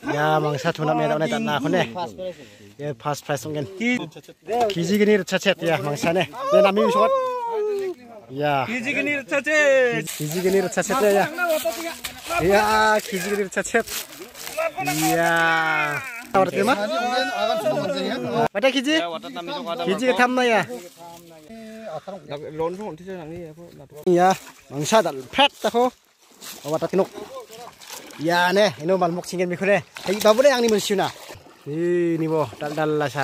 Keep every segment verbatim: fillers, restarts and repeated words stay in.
Ya mangsa tuna me daunai tan na khone. Ye first prize onggen. Kiji gini cacet ya mangsa ne. Ye nami shot. Ya. Kiji gini cacet. Kiji gini cacet ya. Ya kiji gini cacet. Ya. Awat terima. Pada kiji. Kiji ke tham na ya. Ya mangsa dal pet ta ko. Awat tinuk. Ya nih, ini malmuk singin mikune. Hai babu deh yang ni mensiuna. Ini boh, dal dal lasa.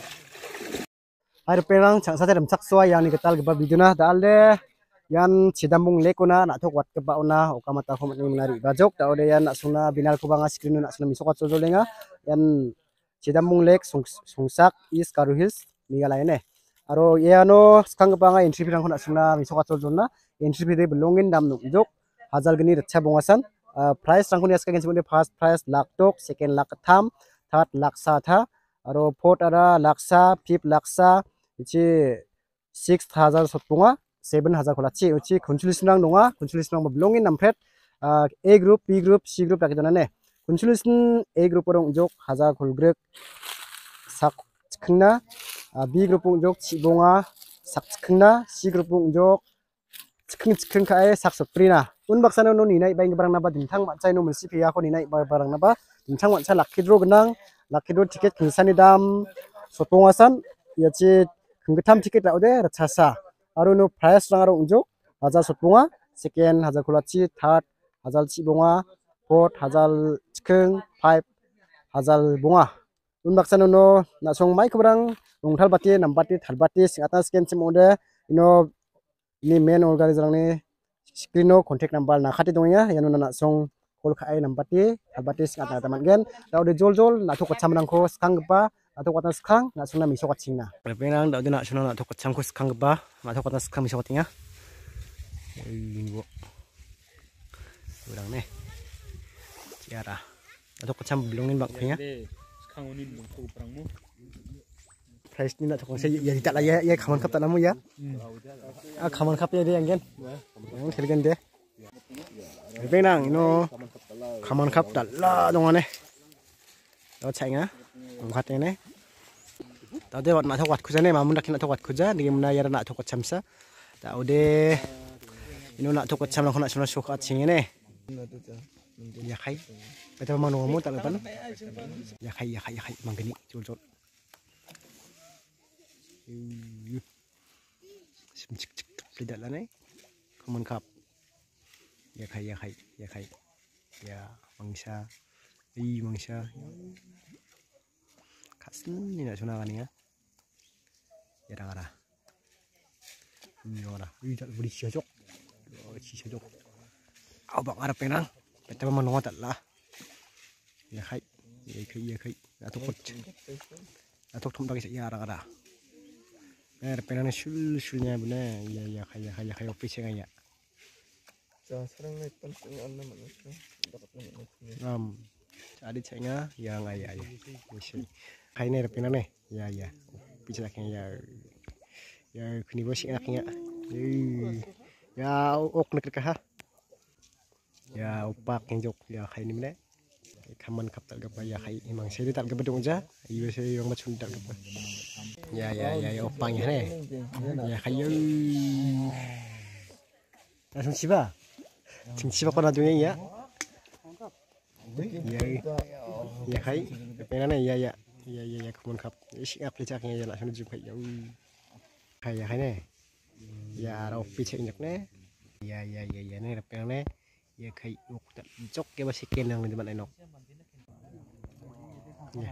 Air perang cang saja dem saksuai yang ni ketal keba biduna dal deh. Yan cidambung lekuna nak tok wat keba una okamata komat ni menari bajok dah ode yan nak suna binal kubanga screen nak suna misokat sojolenga. Yan cidambung lek sungsak is karuhis migala ini. Aro yano sekarang kebanga entry pirang nak suna misokat sojolna. Entry pire belongin dam nuk jok. Hazal geni recha bongasan. Uh, price rangkuni aska gensi first price lakh tok, second lakh tham, third lakh sa tha, aro fourth ada laksa, fifth laksa, ichi six thousand sotpunga, seven thousand kolachi, ichi kunchulis nang nonga, kunchulis nang belongin nampret, uh, A group, B group, C group lagi donane. Kunchulis A group orang jok haza kulgrek sak chikna, uh, B group orang jok cibonga sak chikna, C group orang jok chikeng chikeng kae sak soprina. Un baksana no ninai baing barang naba dintang macai no mensi pia ko ninai barang naba dintang macai lakidro genang lakidro tiket kinsani dam sotongasan yaci kenggetam tiket laude rachasa aru no price rang aro unjuk hajar sotonga second hajar kulachi third hajar cibonga fourth hajar chikeng five hajar bonga un baksana no nasong mai kebarang nongthal bati nambati thalbati singatan scan simode ino ini main organizer ni screen no contact number na khati dongya yanu na song call khai number ti abati skata taman gen daw de jol jol na thok cham nang ko skang ba na thok watan skang na sungna miso kachingna penang daw de na suna na thok cham ko skang ba na thok watan skang miso katinga ini bo urang ne tiara na thok cham belongin bak pinga skang oni belong ko prangmu price ni na thok se ya tidak lah ya ya kaman kap tanamu ya ah kaman kap ya de anggen yang tergen de penang ino kaman kap dalla dongane lo chainga ngkat ne tade wat na thok wat khujane mamun dak na thok wat khuja di muna yara na thok chamsa ta ode ino na thok cham na khona suna sokha chingene ya khai beta mano mo ta ban ya khai ya khai ya khai mangani jol jol cik cik tidak lah nih, kaman kap, ya kai ya kai ya kai, ya mangsa, i mangsa, kasen ni nak cuna kan ya, ya dah ada, ni orang, i tak beri cocok, cocok, awak ada penang, betul mana tak lah, ya kai, ya kai ya kai, atau kot, atau tom tak ya ada ada. Eh, pengen sul sulnya bener, ya ya kayak kayak kayak office kayak. Jangan sering naik penting anda manusia, dapat manusia. Um, ada cengnya, ya nggak ya ya. Kayak nih pengen nih, ya ya. Bisa kayak ya, ya kini bos enaknya. Ya ok nak kah? Ya opak yang jok, ya kayak ini bener. Kaman kap tak gapa ya kai emang saya tak gapa dong aja iya saya yang macam tak gapa ya ya ya opang ya nih ya kayu langsung siapa siapa kau najungnya ya ya ya kai pengen ya ya ya ya ya kaman kap isi aplikasinya ya langsung jumpa ya kayak kai nih ya ropi ceknya nih ya ya ya ya nih pengen nih ya kayak tak cok ya masih kenang di tempat enok ya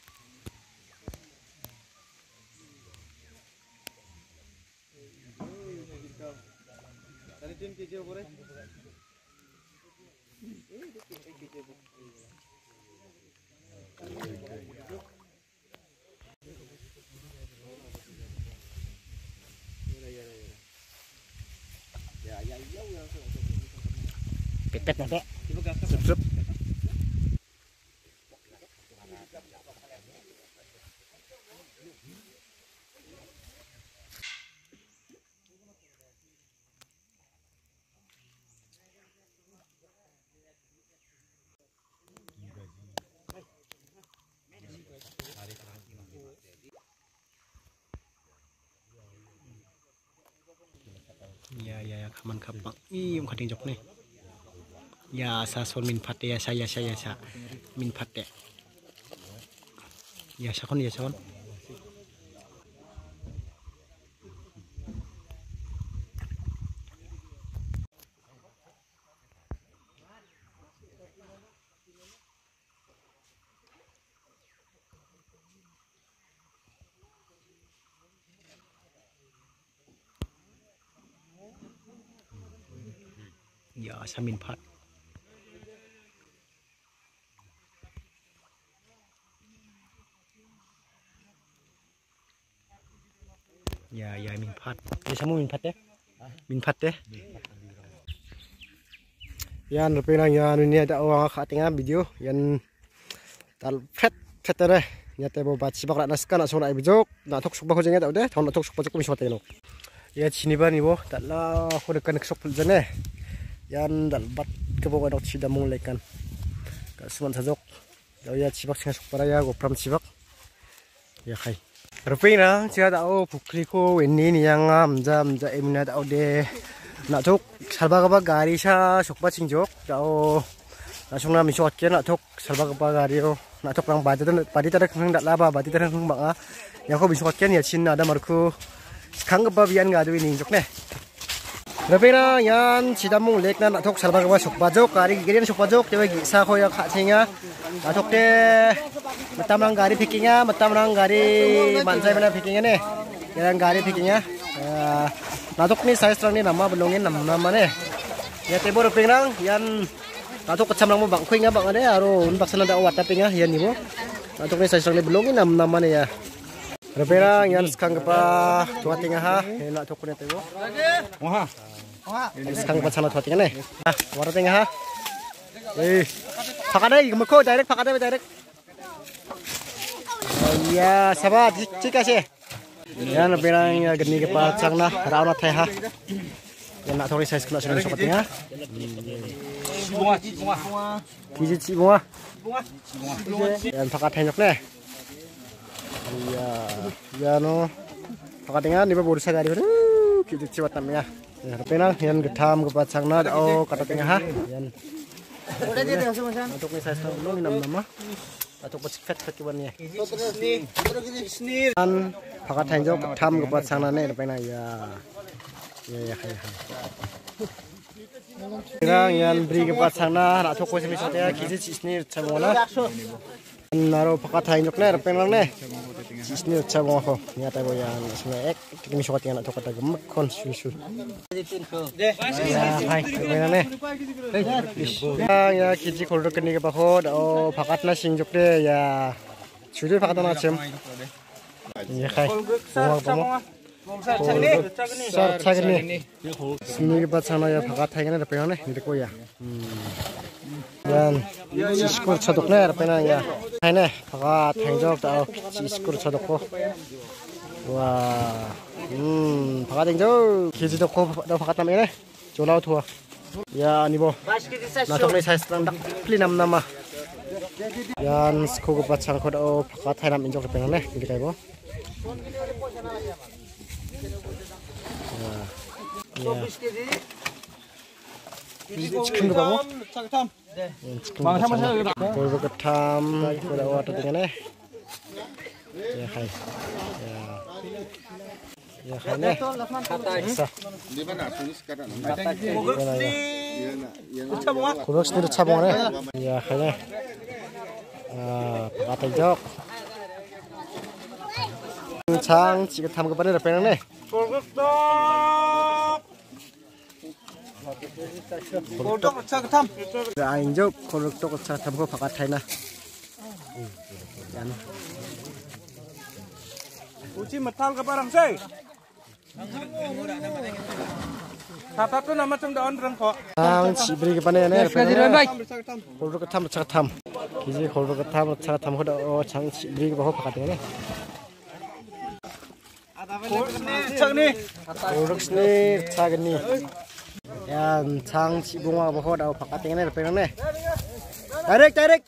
pepet nanti sup kaman kapang i um khating jok ni ya sa sol min phat ya sa ya sa ya sa min phat ya ya sa kon ya sa kon ya sa min phat ya ya min phat ya samu min phat deh min phat deh yan rupi nang yan ini ada orang khatinga video yan tal phet phet deh nyate bo bat sibak nak naskah nak sona ibjok nak tok sukba hojengnya tak deh thon nak tok sukba jok miswa teno ya chiniba ni bo tak la khodekan sok jane yan dal bat kebo dok sida mung lekan ka suman sajok ya sibak sing sukba ya go pram sibak ya khai Rupina chia dao pukri ko weni ni yang amja amja emina dao de nak tok salba kaba gari sa sokba singjok dao nasungna misot ke nak tok salba kaba gari ro nak tok lang badi tan badi tan khang dak laba badi tan khang banga yang ko misot ke ya chin ada marku khang kaba bian ga do ni jok ne Rupina yan sidamung lek na nak tok salba kaba sokba jok gari giren sokba jok dewe gi sa ko ya kha chenga nak tok de Matamang gari pickingnya, matamang gari bansai mana pickingnya nih, yang gari pickingnya, natuk nih saya sekarang nih nama belongin nama nama nih, ya tebor pingrang, yang natuk kecam nama bang kuingnya bang ada, aru unbak sana ada awat tapingnya, ya nih bu, natuk nih saya sekarang nih belongin nama nama nih ya, pingrang yang sekarang kepa tua tingah ha, natuk nih tebor, wah, sekarang kepa sana tua tingah nih, ah, warna tingah ha, eh, pakadai, gemukku direct pakadai direct. Ya, sabar, cika sih. Ya, nabilang geni kepa cangna, rauna teh ha. Ya, nak tori saya sekolah sudah sobatnya. Bunga, bunga. Kiji ci bunga. Ya, pakat henyok nih. Ya, ya no. Pakat dengan di bawah saya dari. Kiji ci wat namanya. Ya, nabilang yang getam kepa cangna, oh kata tengah ha. Yan. Untuk nih saya sekolah belum nama nama. Atau pecik fet kibannya. An pakat hanjok tam kebuat sana nih depan ya. Ya ya ya. Sekarang yang beri kebuat sana nak toko sini saja kisi cisni cemona. Naruh pakat hanjok nih depan nih. Cisni cemona ko. Nyata bo yang semua ek kini suka tinggal nak toko tak gemek kon susu. Ya hai depan nih. Ya kiji kolor kini ke bawah, oh pakatnya singjok deh ya, sudah pakatnya macam, ya kai, semua semua, sar cagin nih, sini ke sana ya pakat hanya ada pengen nih, ini ya, dan siskur cadok nih ada pengen ya, ini pakat hangjok tau siskur cadok ko, wah, hmm pakat hangjok, kiji doko dah pakat namanya, jolau tua. Ya ni bo, natok ni saya sedang dak pli nam nama. Yan sekolah bacaan kau dah pakat hai nam injok kepengan leh, jadi kayak bo. Ya, ya. Cikin tu kamu? Bang sama saya. Kau berketam, kau dah awat dengan leh. Ya hai. Ya. Ya kayaknya bisa. Di mana tulis sekarang? Kubek sendiri cabang ya. Ya kayaknya. Ah, pakai jok. Cang, jika tam kepada depan nih. Kodok cak tam. Aing jok, kodok cak tam ko pakai China. Yan. Uci metal ke barang saya. Tata tu nama macam daun rengkok. Ang si beri ke mana ni? Kalau ketam cak tam. Kiji kalau ketam cak tam ko dah cang si beri ke bawah pakai ni. Cak ni. Kalau ni cak ni. Yan cang si bunga bawah dah pakai ni lepas ni. Tarik tarik.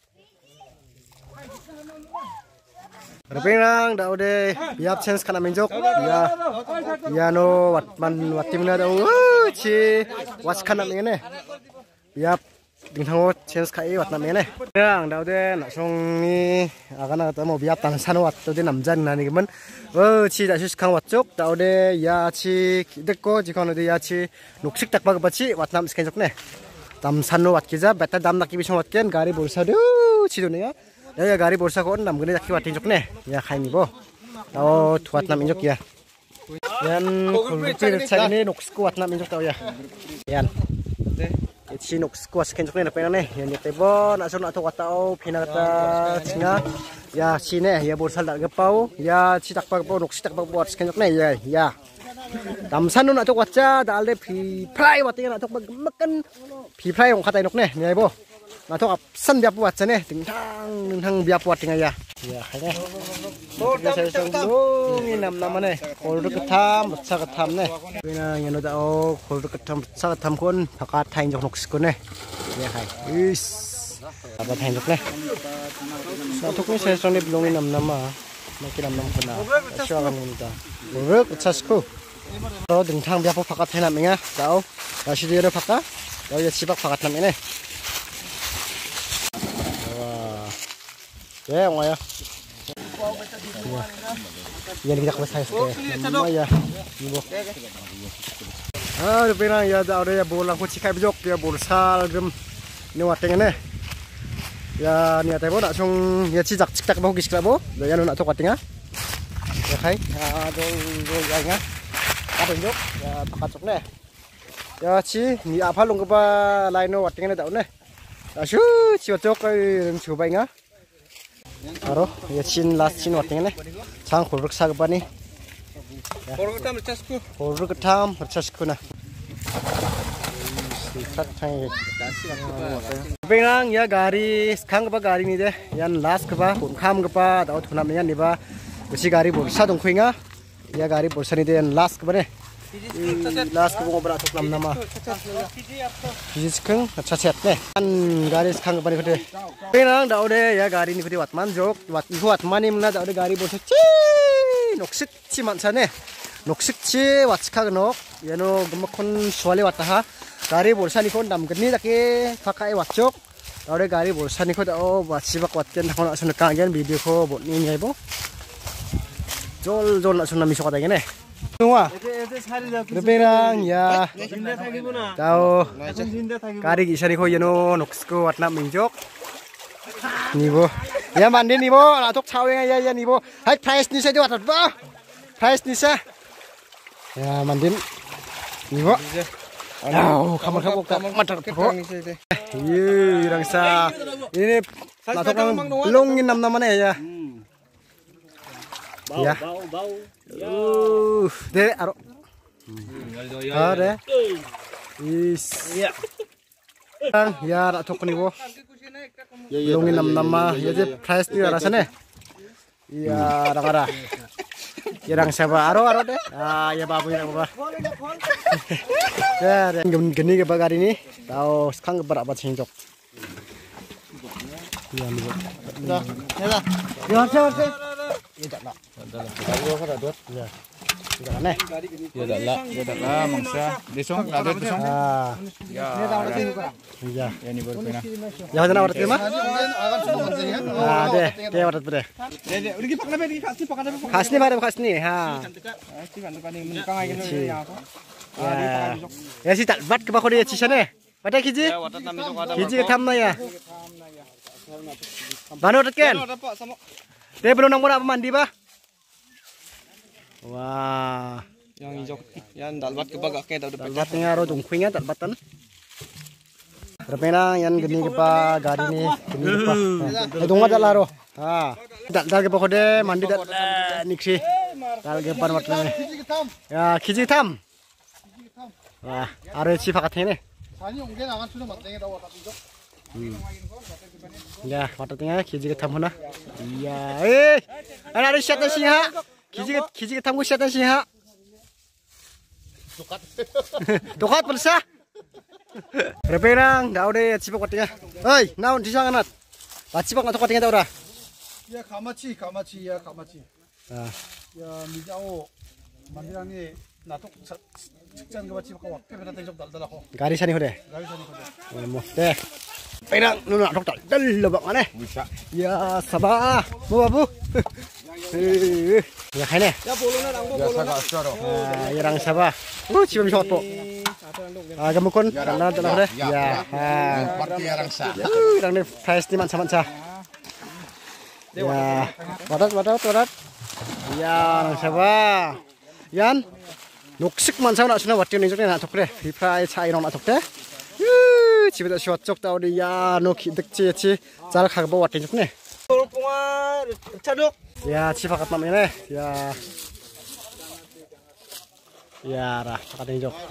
Repinang dah udah biar chance kena menjok ya ya no wat man wat timnya dah ci watch kan nam ne biap ding thango change khai wat nam ne yang dau de na song ni agana ta mo biap tang san wat to de namjan na ni gemen 어 치 다시 강 왔쪽 다오데 야치 됐고 지코노데 야치 녹색 딱박 같이 왔남 스캔적네 담산로 왔기자 베타 담 낙기 비청 왔겐 가리 볼사도 치도네야 야 가리 볼사 건 남근에 작기 왔긴 적네 야 카이미보 어 왔남 인적이야 얀 콜르티 차이네 녹스코 왔남 인적 다오야 얀 치 녹스코 스캔적네 나페나네 얀 예테보 나선 아토 왔다오 피나다 칭아 ya sini ya borsal dak gepau ya citak pak po nok citak pak buat sekenyok ne ya ya damsan nun atok waca dalde pi play watingan atok makan pi play ong katai nok ne ni bo atok absen biap buat ne tingtang tingtang biap buat tinga ya ya kayaknya saya song ini nam nama ne koldu ketam betsa ketam ne bina ngeno da o koldu ketam betsa ketam kon pakat tain jok nok skone ya kai is apa tain jok ne Natuknya saya sering belongin nam nama, makin nam nam kena. Siapa kamu minta? Buruk, ucasku. Kalau dengtang biar pakat henam inga, tahu? Kasih dia ada pakat, tahu ya sibak pakat nam ini. Wah, ya, ngah ya. Ya, ini kita kembali saya sekali. Nama ya, ibu. Ah, depan ya, ada ya bola kucing kayak bejok ya borsal gem. Ini watengnya. Ya ni ate bo nak song ya cicak cicak bo giskla bo ya nak tok katinga ya kai ya dong dong ya nga ka jok ya pakat sok ne ya ci ni apa long ba laino watinga da ne asu ci tok kai chu bai nga aro ya chin last chin watinga ne sang khuruk sa ba ni khuruk tam chasku khuruk tam chasku na Bengang ya gari sekarang apa gari ni deh, yang last keba, bukan keba, tahu tuh namanya nih ba, besi gari borsa dong kuinga, ya gari borsa ni deh yang last keba deh, last keba ngobrol tuh nam nama, jadi sekarang cacet deh, kan gari sekarang keba ni kede, bengang tahu deh ya gari ni kede watman jok, wat ihu watman ni mana tahu deh gari borsa cii, noksik cii mansa nih, noksik cii wat sekarang nok, ya no gemakon soalnya watah. Gari borsa ni kon dam geni take pakai watchok ore gari borsa ni ko da o sibak watken thon asun ka gen video ko bot ni ngai bo jol jol asun mi sokata gene tungwa reperang ya tao gari gisani ko yeno noksko watna minjok ni bo ya mandi ni bo atok chawe ya ya ni bo hai price ni sa di watat bo price ni sa ya mandin ni bo Aduh, kamar kamu kamar kok. Iya, rangsa. Ini natok longin nam namanya ya. Ya. Uh, deh, aro. Ada. Is. Ya. Ya, natok nih bo. Longin nam nama, ya je price nih rasanya. Iya, ada-ada. Irang siapa aro aro deh. Ah, ya babu yang apa. Ya, geni ke bagar ini. Tahu sekarang berapa cincok. Iya nih. Dah, ya. Ya, siapa? Ya dah lah. Dah lah. Tahu apa dah? Ya. Tidak aneh. Ya dah lah. Ya dah lah mangsa. Besok ada besok. Ah. Ya. Iya. Ya ini baru pernah. Ya ada orang terima? Ah, deh. Deh orang terima. Deh, deh. Udah kita pakai lagi kasih pakai apa? Kasih nih, ada kasih nih. Ha. Kasih kan tukang ini kang aja nih ya. Ya. Ya sih tak bat ke bako dia cisane. Pada kiji? Kiji ketam na ya. Bano teken. Dia belum nang apa mandi bah. Wah. Yang hijau, yang dalbat ke bagak ke dah dalbat ngaro dongkuingnya dalbatan. Repena yang geni ke pa gari ni geni ke pa. Dongwa dalaro. Ha. Dal dal ke bakode mandi dal niksi. Dal ke pan matne. Ya kiji tam. Wah, ada si pakat ini. Ya, watatnya kiji ketam mana? Iya, eh, ada ada siapa sih ha? Kiji kiji ketam gue siapa sih ha? Tukat, tukat persa. Reperang, dah udah si pakatnya. Hei, naon di sana nat? Baci pak atau katanya dah udah? Ya kamachi, kamachi ya kamachi. Ah. Ya mijao, mandirangi natuk sikjan ke baci kawat ke beda tenjok dal dal aku Gari sani kode. gari sani kode Mo deh. Pedang nu natok dal dal lebak mana? bisa Ya sabah. Bu babu. Ya kene. ya bolona rangbo bolona Ah, ya rang sabah. Uh, cium shot po. Ah, gamukon karena dalam deh. Ya. Ah. parti arang sa Uh, rang ni price di man sama Ya, wadat wadat wadat. Ya, rang sabah. Yan. Nuksik man sama nak suna watiu ni joknya nak tok deh. Di price cai rong nak tok deh. Uh, cium dah shot jok tau dia ya nuk dek cie cie. Jarak kagak bawa watiu joknya. bunga caduk Ya, cipa kat mam ini. Ya. Ya, rah, pakat ini jok.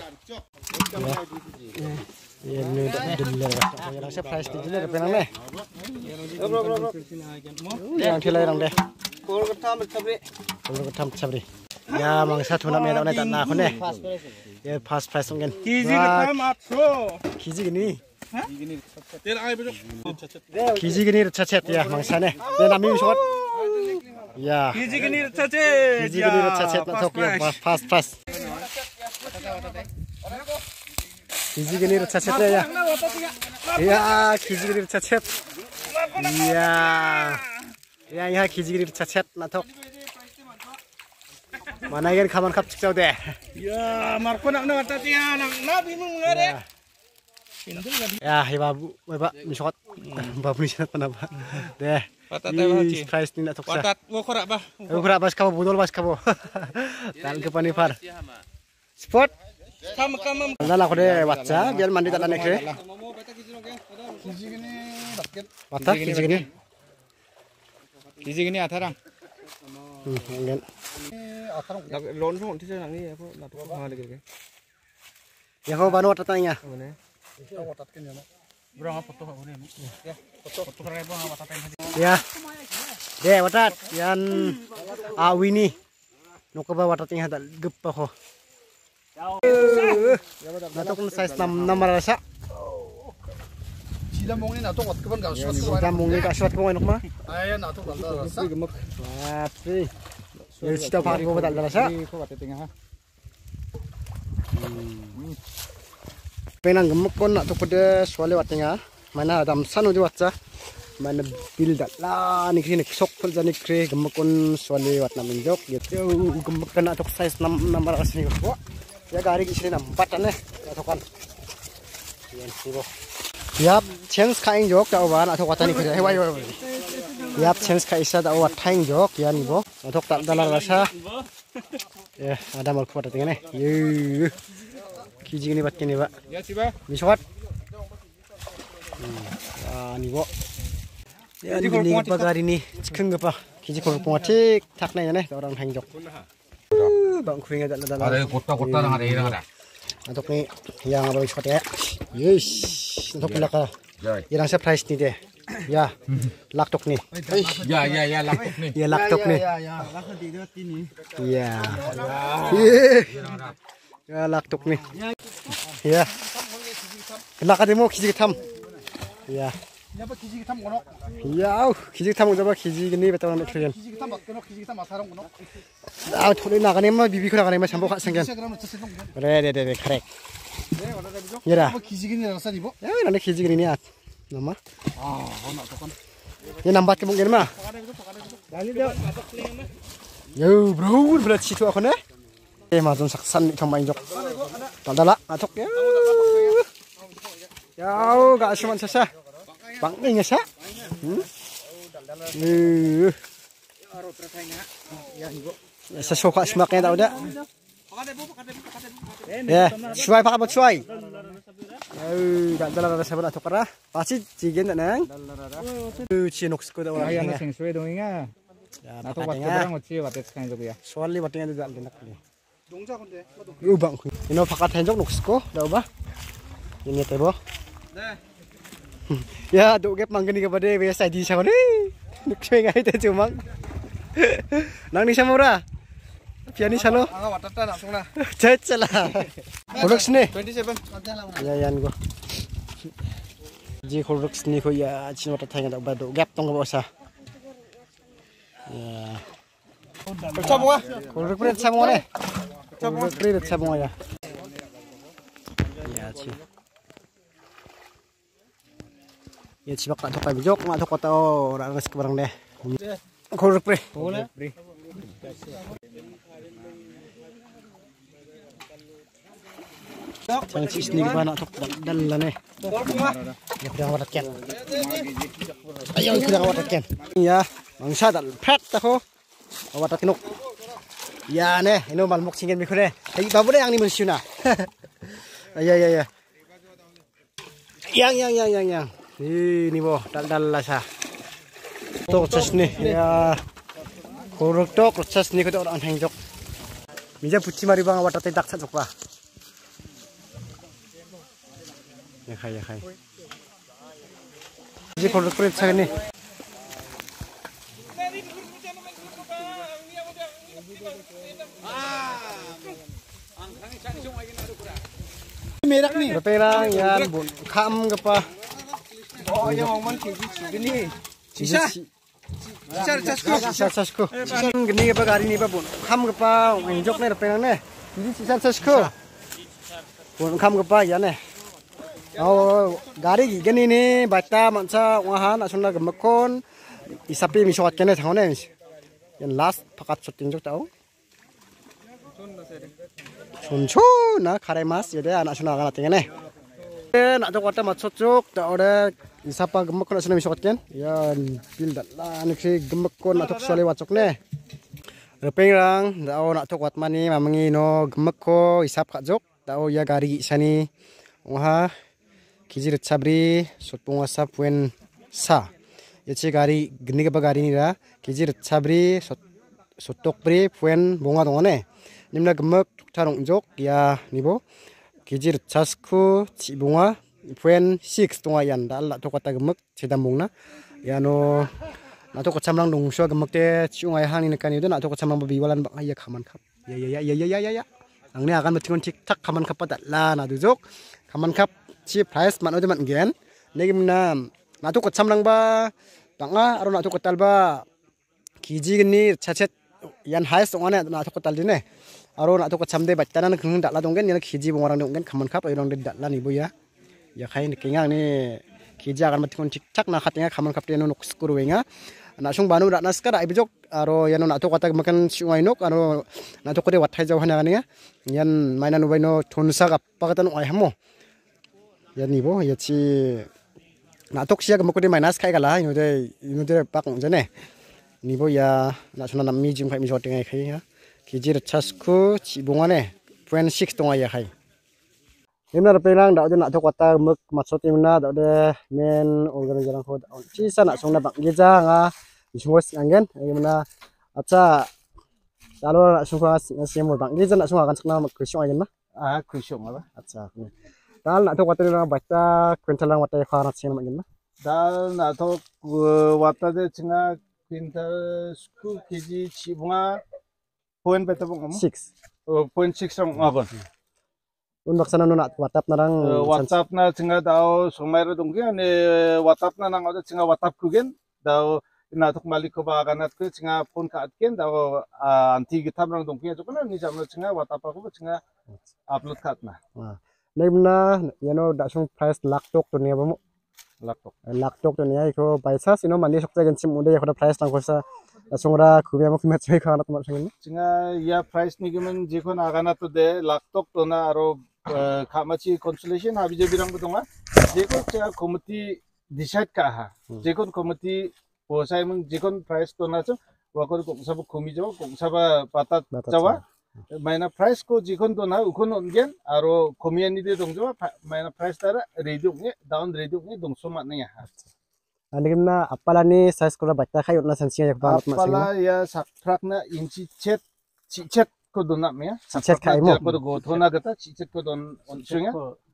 Ya, ini udah dealer. Yang saya price di dealer penang deh. bro bro bro Yang tilai orang deh. kol ketam sabri Kalau ketam sabri. Ya, mangsa tuna merah ini tak nak deh. Ya, pas price mungkin. kizi ketam atro Kizi gini. tel ai bro Kizi gini cacet ya mangsa nih. Ya, nami shot. Ya. kizi gini cace Kizi gini cacet nak tok ya pas pas. Kizi gini cacet ya. Ya, kizi gini cacet. Ya. Ya, ya kizi gini cacet nak tok. Mana yang kaman kap cik deh. ya marko nak nak tati anak nabi mung ngare Ya, ya babu, bapak misot. Babu misot mana pak? Deh. Patat apa sih? Price ni nak tok sa. patat wo korak bah Aku kurang pas kamu budol pas kamu. Dan ke panipar. Sport. kam kam Nala aku deh baca biar mandi tak naik deh. kizi gini basket Mata kizi gini. kizi gini atharang Hmm, enggak. atharang lon phone thế nào ni apa nak tu hal lagi ke Ya kau baru wat tanya. mana watat kan ya berapa foto kau ni ya foto foto keren banget watat yang Ya. Deh watat yan awi ni. Nuka ba watat yang ada gepa ho. Natok size enam enam rasa. Sila mong ni nato wat kaban ka shot ko Kita mungkin kak shot kau enok mah. ay nato dal rasa Tapi. Ya kita pakai kau betul rasa. ko wat tinga ha Penang gemuk kon nak tu pada soal lewat tengah. Mana dalam sanu di watsa. Mana bil dak lah ni kini sok pun jadi kiri gemuk kon soal lewat nam injok gitu. Gemuk kena tu size enam enam ratus ni kau. Ya gari di sini empat aneh. Atau kan. Yan siro. Yap, chance kain jok dah awan atau kata ni kiri. Hei, wai wai. Yap, chance kai isa dah awat kain jok ya ni bo. Atau tak dalam rasa. Ya, ada mal kuat tengah ni. Yuh. Kiji ni bat kini pak. ya siba Miswat. Ah, ni bo. Ya, ni ni apa gari ni? Cikeng apa? Kiji kau pun tik tak nanya nih orang hangjok. Bang kuing ada dalam. ada kota-kota nang ada irang ada Untuk ni yang apa miswat ya? Yes. Untuk pilak ah. Yang saya price ni deh. Ya, laktok ni. ya ya ya lakuk ni Ya laktok ni. ya ya lakuk di dot ini Ya. Ya laktok ni. Ya. Lakat mo kiji tam. Ya. apa kizi kita mono Ya, kiji tam udah kiji ni betul nak keren. kizi kita mak kono kizi kita masarang kono Ah, thulai nak ni mah bibi kena kena mah sampo kat senggan. kizi kita cese nong Re re re correct. eh wala da bijo Ya dah. apa kizi gini rasa di bo Ya, nanti kiji ni at. Nama. ah ona to kan Ya nambat ke mungkin mah. lali dah Yo, bro, berat situ aku ni. Eh, mazun saksan ni kamain jok. Tadala, atok ya. Yo, gak cuma sasa. Bang ni ngasa. Hmm. Eh. Ya, sesuka semaknya tak ada. Ya, cuai pakai buat cuai. Eh, gak jalan rasa berat atok kerah. Pasti cigen tak nang. Eh, cinok sekut orang. ay ana sing suwe dong inga Ya, nato wat pakatnya. kabarang uci wat tes kan ya Soalnya batnya tidak enak ni. dongja konde Ubang. Ino pakat henjok nuksko, dah ubah. Ini tebo. Ya, duk gap manggani kepada biasa di sana ni. Nukso ngai tu cuma. Nang ni sama ora. Piani salo. anga watata langsung lah Cecela. Kodok sini. twenty-seven Ya yan go. Ji kodok sini ko ya cina mata tanya tak badu gap tong bosa. Ya. percaya bunga Kodok pun sama ni. Korokri retsa bunga ya. Ya ci. Ya ci bak atok kay bijok atok kota ora ngas barang deh. Korokri. Korokri. Jangan cis ni ba atok dal ne. Ya kuda warat ken. Ayo kuda warat ken. Ya, mangsa dal pet tako. Warat kinuk. Ya nih, ini malmuk singin mikure. Lagi babu deh yang ini mensiuna. Ya ya ya. Yang yang yang yang yang. Ini boh, dal dal lah sah. Tok cas nih, ya. Korok tok cas nih kita orang hengjok. Mija puci mari bang watat tak sat pa. Ya khai ya khai. Jadi korok kulit saya nih. Merak nih. Berperang yan bun kam gapa. Oh yang mau man kiji gini. Sisa. Sisa casku. Sisa casku. Sisa gini gapa gari nih bun. Kam gapa menjok nih berperang nih. Jadi sisa casku. Bun kam gapa ya nih. Oh gari gini nih baca mansa wahan asuna gemekon. Isapi misawat kene thangone. Yang last pakat syuting jok tau. Suncu na kare mas jadi anak sunah anak tinggal nih. Nak jok kota mat cocok tak ada siapa gemek kena sunah misot kan? Ya bil lah nih si gemek kon nak jok soalnya wacok nih. Repeng rang tak nak jok wat mani mamangi no gemek ko isap kak jok tak ya gari sani. Wah kiji recabri sot pungasa puen sa. Ya si gari geni ke gari ni dah kiji recabri sot sotok bri puen bunga dongane. Nimna gemek tarung jok ya nibo kiji recasku ci bunga puen six tonga yan dal to kata gemek cedambung na ya no na to kacamlang dong syo gemek te ciungai hang ni kan itu na to kacamlang babiwalan bak ya kaman kap ya ya ya ya ya ya ya ang ni akan betingon tik tak kaman kap padat la na du jok kaman kap ci price man ode man gen negimna na to kacamlang ba tanga aro na to katal ba kiji geni cacet yan highest ongane na to katal dine aro nak tu kacamde bacana nak kung dakla donggen yang kiji bong orang donggen kaman kap orang de dakla ni bu ya ya kain kingang ni kiji akan matikon cicak nak katnya kaman kap teno nuk skuru wenga nak sung banu dak naskar ai bijok aro yan nak tu kata makan sungai nok aro nak tu kode wathai jauh hana ya yan mainan ubaino thunsa kap pakatan ai hamo yan ni bu ya ci nak tu sia gemo kode mainas kai kala ino de ino de pak jane ni bu ya nak suna nammi jim kai mi jot ngai kai ya kiji recasku cibungane point six tonga ya kai. Imna repelang dak nak to kota mek maksud imna dak de men organizaran ko cisa nak songna bang geja nga isungos anggen imna acha kalau nak sungka ngasih bang geja nak sungka kan sakna krisyo anggen mah. Ah krisyo apa? Acha. Dal nak to kota na baca kwentalang wata khana chen anggen mah. Dal nak to wata de chinga kwintal sku kiji cibunga point betul bang kamu? Six. Point six orang apa? Un baksana no nak WhatsApp narang WhatsApp na chinga tau somai ro dongki ane WhatsApp na nang ada chinga WhatsApp kugen tau natuk malik ko ba kanat ko chinga phone ka atken tau anti gitam rang dongki aja kana ni jamno chinga WhatsApp ko chinga upload kat na. Naimna yano dasung price laktok to niya bamu. Laktok. Laktok to niya iko paisa sino mandi sokta gensim udah ya koda price nang kosa songra kubia mo kimet chay kana tumat sangin chinga ya price ni gimen jekon agana to de laktok to na aro khamachi consolation habi je birang betonga jekon chinga committee decide ka ha jekon committee posai mung jekon price to na cho wakor kong sab komi jo kong saba patat jawa maina price ko jekon to na ukon ongen aro komiani de dong jawa maina price tara redu nge down redu nge dong soma ne ya. Andi gimna apala ni size kula baca kayu na sensinya jak banget mas. Apala ya sakprak na inci cet cicet ko don na ya. Cicet kai mo. Ko go thona gata cicet ko don on sunga.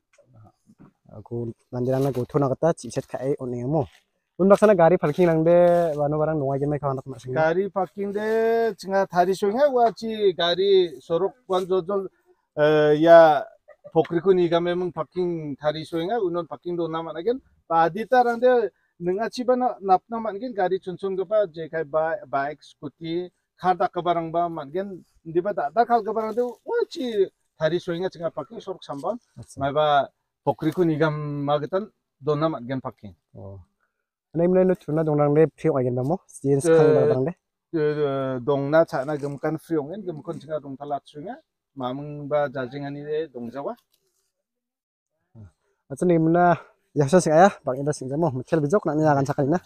Aku nandirang na go thona gata cicet kai on mo. Un baksana gari parking nang de wano barang nungai gemai kawan mas. Gari parking de chinga thari sunga wa chi gari sorok wan jojol ya pokri ko ni game mung parking thari sunga unon parking do na managen padita rang de nunga chiba na napna mangin gari chunchung gapa je kai bike scooty khada kebarang ba matgen diba da da khal kebarang tu wachi thari soinga chinga paki sorok sambon maiba pokri ku nigam magitan donna matgen paki oh anai mene nu tuna dongrang de phriok agen bamo jeans khang barang de dongna chana gemkan friungen gemkon chinga dong talat soinga mamung ba jajingani de dongjawa acha ni mena ya sa sing aya bang ida sing jamo methel bijok nak ni akan sakali na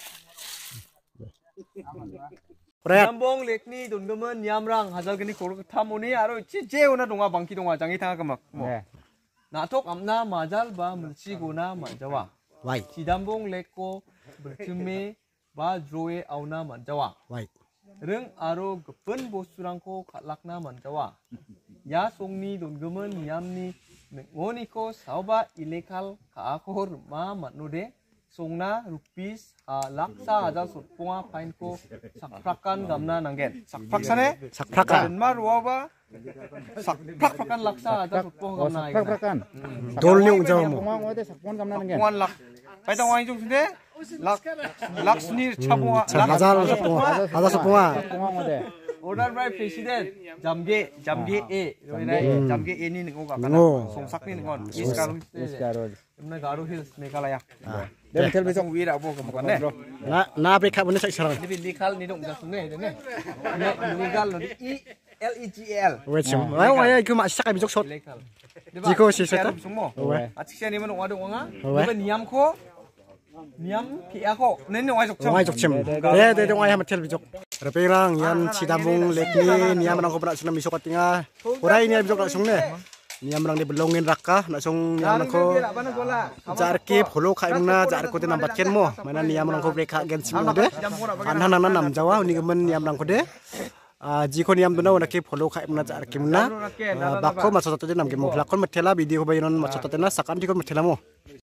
Sidambong lekni dongemen nyamrang hajal geni korok tamoni aro ci jeuna donga bangki donga jangi tanga kemak mo natok amna majal ba melci guna manjawa wai Sidambong leko berceme ba droe auna manjawa wai reng aro gepen bosurangko khatlakna manjawa ya songni dongemen nyamni ngoniko sauba ilegal kaakor ma matnode songna rupis laksa aja sutpunga painko sakprakan gamna nanggen sakpraksane sakprakan denmar ruaba sakprakan laksa aja sutpunga gamna sakprakan dolni ungjamo pungwang ode sakpon gamna nanggen pungan lak paitang wang jung sunde lak laksni chapunga hazal sapunga hazal sapunga pungwang ode order by president jamge jamge e roinai jamge e ni ningo gakana songsak ni ningon iskaro iskaro emna garu hills mekalaya de metel besok wira abo kemukan ne na na aplikasi bune sak sarang Ini legal ni dong jasune ne ne legal no i L E G L wechim wai wai iku mak sak bijok sot legal jiko si seta semua wai atiksia ni man wado nga Wai. diba niam ko niam ki ako nen wai sok wai jokchim de de de wai methel bijok repirang yan Sidambong lekni niam nang ko bra sunam bisok atinga orai ni bijok nak sungne niam nang di belongin raka nak sung niam nang ko jarki pholo khai mna jar ko te nambat ken mo mana niam nang ko breka gen sim de anhan nan nam jawa ni gemen niam nang ko de jiko niam duna wana ki pholo khai mna jar kim na bakko masota te nam ke mo lakon methela video ko bayinon masota te na sakan dikon methela mo